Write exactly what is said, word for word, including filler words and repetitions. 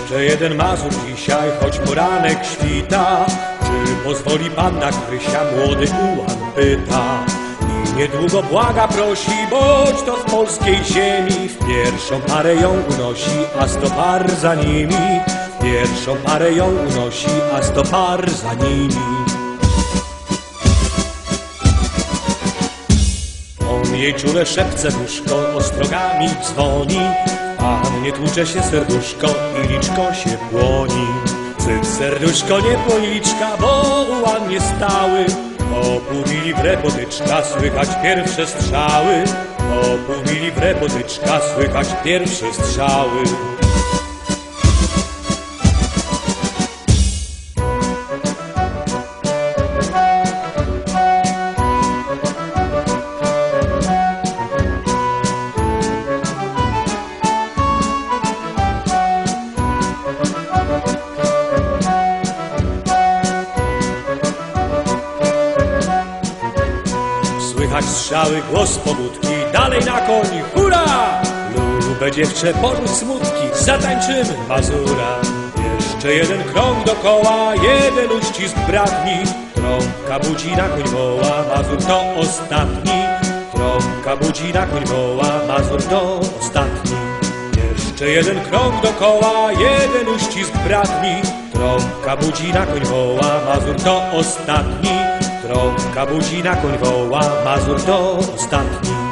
Jeszcze jeden Mazur dzisiaj, choć poranek świta. Czy pozwoli panna Krysia, młody ułan pyta. I niedługo błaga, prosi, boć to z polskiej ziemi. W pierwszą parę ją unosi, a sto par za nimi. W pierwszą parę ją unosi, a sto par za nimi. On jej czule szepce w uszko, ostrogami dzwoni. Pannie tłucze się serduszko i liczko się płoni. Cyk serduszko nie policzka, bo ułan nie stały. O pół mili w repotyczka słychać pierwsze strzały. O pół mili w repotyczka słychać pierwsze strzały. Słychać strzały, głos pobudki, dalej na koń, hurra! Lube dziewczę, porzuć smutki, zatańczymy mazura. Jeszcze jeden krąg dokoła, jeden uścisk bratni. Trąbka budzi, na koń woła, Mazur to ostatni. Trąbka budzi, na koń woła, Mazur to ostatni. Jeszcze jeden krąg dokoła, jeden uścisk bratni. Trąbka budzi, na koń woła, Mazur to ostatni. Trąbka budzi, na koń woła, Mazur to ostatni.